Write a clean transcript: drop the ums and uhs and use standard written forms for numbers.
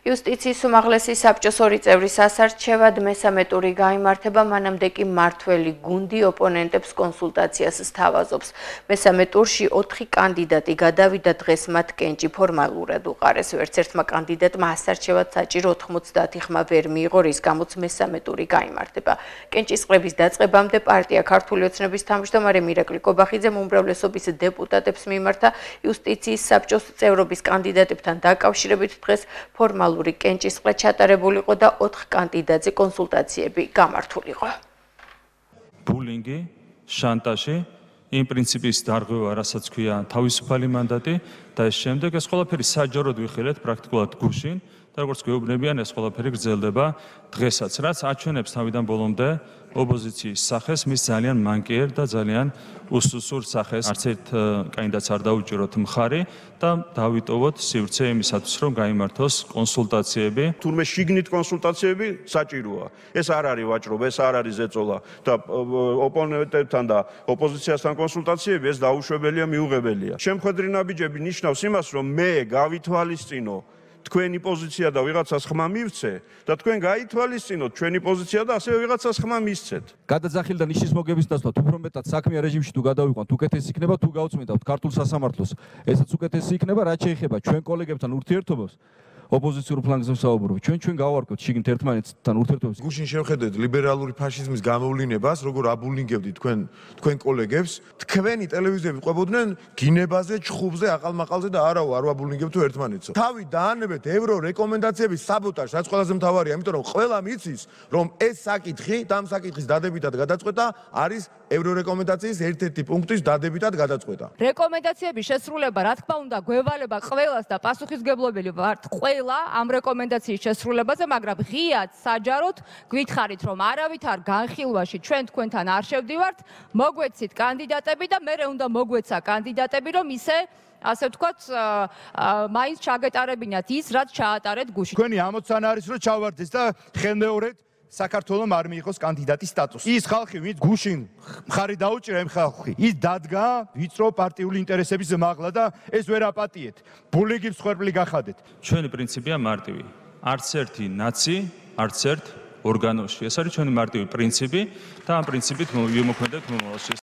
იუსტიციის უმაღლესი საბჭოს 2 წევრის ასარჩევად მესამე ტური გაიმართება, მანამდე კი მმართველი გუნდი ოპონენტებს კონსულტაციას სთავაზობს. მესამე ტურში 4 კანდიდატი გადავიდა, დღეს მათ კენჭი ფორმალურად უყარეს. ვერც ერთმა კანდიდატმა ასარჩევად საჭირო 90 ხმა ვერ მიიღო, რის გამოც მესამე ტური გაიმართება. კენჭის ყრების დაწყებამდე პარტია ქართული ოცნების თავმჯდომარე მირაკლი კობახიძემ უმრავლესობის დეპუტატებს მიმართა იუსტიციის საბჭოს წევრობის კანდიდატებთან დაკავშირებით დღეს ფორმალური კენჭისყრა ჩატარებულიყო და 4 კანდიდატზე კონსულტაციები გამართულიყო. ბულინგი, შანტაჟი, იმ პრინციპის დარღვევა, რასაც ქვია თავისუფალი მანდატი და ეს შემდეგ ეს ყველაფერი საჯაროდ ვიხილეთ პრაქტიკულად გუშინ და როგორც გვეუბნებიან ეს ყველაფერი გრძელდება დღესაც, რაც აჩვენებს თავიდან ბოლომდე ოპოზიციის სახეს, მის ძალიან მანკიერ და ძალიან უსუსურ სახეს. არც ერთ კანდიდატს არ დაუჭიროთ მხარი და დავიტოვოთ სივრცე იმისათვის, რომ გაიმართოს კონსულტაციები. თურმე შიგნით კონსულტაციები საჭიროა. ეს არ არის ვაჭრობა, ეს არ არის ზეწოლა და ოპონენტებთან და ოპოზიციასთან კონსულტაციები ეს დაუშვებელია, მიუღებელია. შემხედრი ნაბიჯები ნიშნავს იმას, რომ მე გავითვალისწინო თქვენი პოზიცია და ვიღაცას ხმა მივცე და თქვენ გაითვალისწინოთ ჩვენი პოზიცია და ასევე ვიღაცას ხმა მისცეთ. გადაძახილ და ნიშნის მოგების დასვლა უფრო მეტად საქმეა რეჟიმში თუ გადავიყვანთ, უკეთესი იქნება თუ გავწმინდავთ ქართულ სასამართლოს. ესაც უკეთესი იქნება, რაც შეეხება ჩვენ კოლეგებთან ურთიერთობას. ოპოზიციურ ფლანგზე ვსაუბრობ. ჩვენ გავარკვევთ შიგნით ერთმანეთთან ურთიერთობებს. გუშინ შევხედეთ ლიბერალური ფაშიზმის გამოვლინებას, როგორ აბულინგებდით თქვენ კოლეგებს. თქვენი ტელევიზიები ყვებოდნენ გინებაზე, ჩხუბზე, აყალმაყალზე და არა არ ვაბულინგებთ ერთმანეთს. თავი დაანებეთ ევრო რეკომენდაციების საბოტაჟს, რაც ყველაზე მთავარია, იმიტომ რომ ყველა მიცის, რომ ეს საკითხი და ამ საკითხის დადებითად გადაწყვეტა არის ევრო რეკომენდაციის ერთ-ერთი პუნქტის დადებითად გადაწყვეტა. რეკომენდაციების შესრულება, რა თქმა უნდა, გვევალება ყველას და პასუხისმგებლობელი ვართ ყველა ამ რეკომენდაციის შესრულებაზე, მაგრამ ღიად საჯაროდ გითხარით, რომ არავითარ განხილვაში ჩვენ თქვენთან არ შევდივართ, მოგვეცით კანდიდატები და მე უნდა მოგვეცა კანდიდატები, რომ ისე ასე ვთქვათ, მაინც ჩაგეტარებინათ ის, რაც ჩაატარეთ გუშინ. თქვენი ამოცანა არის, რომ ჩავარდეთ და ხელმეორედ საქართველოს არ მიიღოს კანდიდატის სტატუსი. ის ხალხი, ვინც გუშინ მხარი დაუჭირა იმ ხალხი, ის დადგა ვიწრო პარტიული ინტერესების მაღლა და ეს ვერ აპატიეთ. ბულინგის ხვერპლი გახადეთ. ჩვენი პრინციპია მარტივი. არც ერთი ნაცი, არც ერთ ორგანოში. ეს არის ჩვენი მარტივი პრინციპი და ამ პრინციპით ვიმოქმედებთ მომავალში.